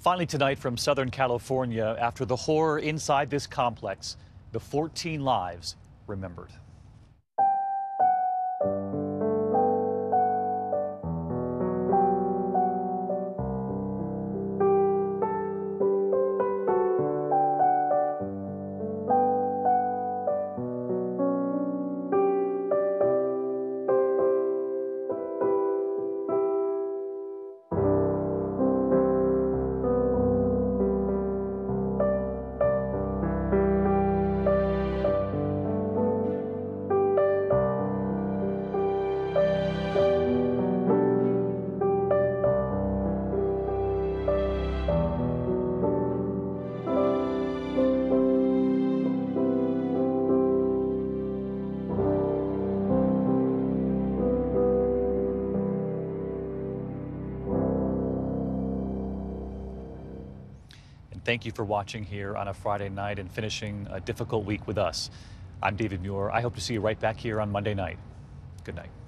Finally tonight from Southern California, after the horror inside this complex, the 14 lives remembered. Thank you for watching here on a Friday night and finishing a difficult week with us. I'm David Muir. I hope to see you right back here on Monday night. Good night.